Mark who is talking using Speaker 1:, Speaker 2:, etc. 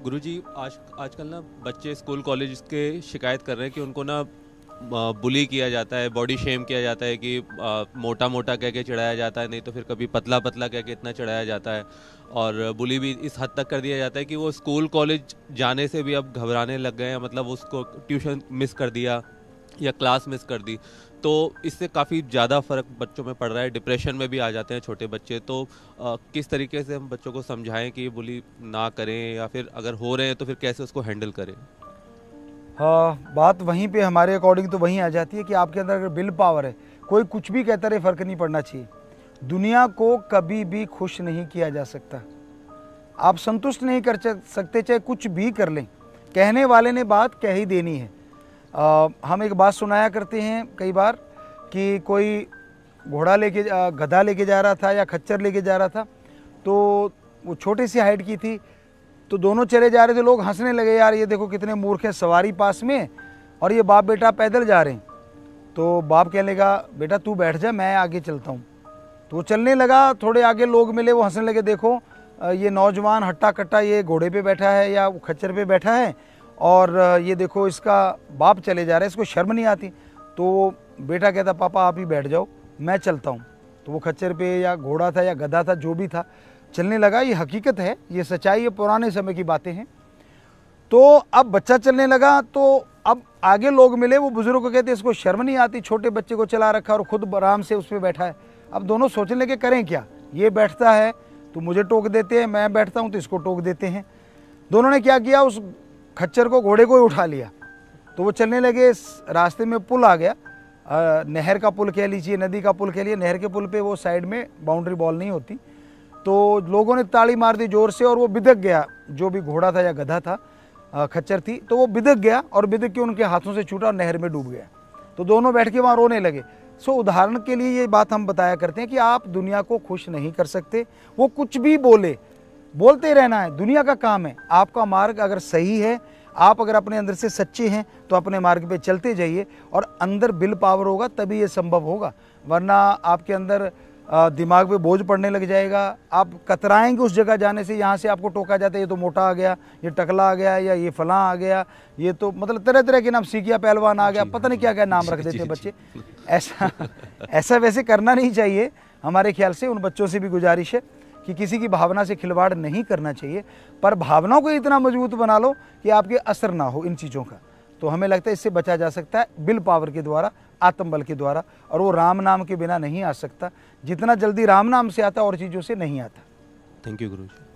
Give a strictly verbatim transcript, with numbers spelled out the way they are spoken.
Speaker 1: गुरुजी, आज आजकल ना बच्चे स्कूल कॉलेज के शिकायत कर रहे हैं कि उनको ना बुली किया जाता है, बॉडी शेम किया जाता है कि आ, मोटा मोटा कह के चिढ़ाया जाता है, नहीं तो फिर कभी पतला पतला कह के इतना चिढ़ाया जाता है। और बुली भी इस हद तक कर दिया जाता है कि वो स्कूल कॉलेज जाने से भी अब घबराने लग गए हैं। मतलब उसको ट्यूशन मिस कर दिया या क्लास मिस कर दी, तो इससे काफ़ी ज़्यादा फ़र्क बच्चों में पड़ रहा है। डिप्रेशन में भी आ जाते हैं छोटे बच्चे। तो आ, किस तरीके से हम बच्चों को समझाएं कि बुली ना करें, या फिर अगर हो रहे हैं तो फिर कैसे उसको हैंडल करें?
Speaker 2: हाँ, बात वहीं पे हमारे अकॉर्डिंग तो वहीं आ जाती है कि आपके अंदर अगर विल पावर है, कोई कुछ भी कहता रहे, फ़र्क नहीं पड़ना चाहिए। दुनिया को कभी भी खुश नहीं किया जा सकता। आप संतुष्ट नहीं कर सकते, चाहे कुछ भी कर लें। कहने वाले ने बात कह ही देनी है। आ, हम एक बात सुनाया करते हैं कई बार कि कोई घोड़ा लेके गधा लेके जा रहा था या खच्चर लेके जा रहा था, तो वो छोटी सी हाइट की थी, तो दोनों चले जा रहे थे। लोग हंसने लगे, यार ये देखो कितने मूर्ख हैं, सवारी पास में और ये बाप बेटा पैदल जा रहे हैं। तो बाप कहने लगा, बेटा तू बैठ जा, मैं आगे चलता हूँ। तो वो चलने लगा, थोड़े आगे लोग मिले, वो हंसने लगे, देखो ये नौजवान हट्टा कट्टा ये घोड़े पे बैठा है या खच्चर पे बैठा है, और ये देखो इसका बाप चले जा रहा है, इसको शर्म नहीं आती। तो बेटा कहता, पापा आप ही बैठ जाओ, मैं चलता हूँ। तो वो खच्चर पे या घोड़ा था या गधा था, जो भी था, चलने लगा। ये हकीकत है, ये सच्चाई है, पुराने समय की बातें हैं। तो अब बच्चा चलने लगा, तो अब आगे लोग मिले, वो बुजुर्ग को कहते, इसको शर्म नहीं आती, छोटे बच्चे को चला रखा और खुद आराम से उस पर बैठा है। अब दोनों सोचने लगे करें क्या, ये बैठता है तो मुझे टोक देते हैं, मैं बैठता हूँ तो इसको टोक देते हैं। दोनों ने क्या किया, उस खच्चर को, घोड़े को ही उठा लिया। तो वो चलने लगे, रास्ते में पुल आ गया, आ, नहर का पुल कह लीजिए, नदी का पुल कह लीजिए। नहर के पुल पे वो साइड में बाउंड्री बॉल नहीं होती, तो लोगों ने ताली मार दी जोर से और वो बिदक गया। जो भी घोड़ा था या गधा था, खच्चर थी, तो वो बिदक गया और बिदक के उनके हाथों से छूटा और नहर में डूब गया। तो दोनों बैठ के वहाँ रोने लगे। सो उदाहरण के लिए ये बात हम बताया करते हैं कि आप दुनिया को खुश नहीं कर सकते। वो कुछ भी बोले, बोलते रहना है, दुनिया का काम है। आपका मार्ग अगर सही है, आप अगर अपने अंदर से सच्चे हैं, तो अपने मार्ग पे चलते जाइए, और अंदर विल पावर होगा तभी ये संभव होगा। वरना आपके अंदर दिमाग पे बोझ पड़ने लग जाएगा, आप कतराएंगे उस जगह जाने से। यहाँ से आपको टोका जाता है, ये तो मोटा आ गया, ये टकला आ गया, या ये फलां आ गया, ये तो मतलब तरह तरह के नाम, सीखिया पहलवान आ गया, पता नहीं क्या क्या नाम रख देते बच्चे। ऐसा ऐसा वैसे करना नहीं चाहिए। हमारे ख्याल से उन बच्चों से भी गुजारिश है कि किसी की भावना से खिलवाड़ नहीं करना चाहिए, पर भावनाओं को इतना मजबूत बना लो कि आपके असर ना हो इन चीज़ों का। तो हमें लगता है इससे बचा जा सकता है विल पावर के द्वारा, आत्मबल के द्वारा, और वो राम नाम के बिना नहीं आ सकता। जितना जल्दी राम नाम से आता और चीज़ों से नहीं आता।
Speaker 1: Thank you Guruji.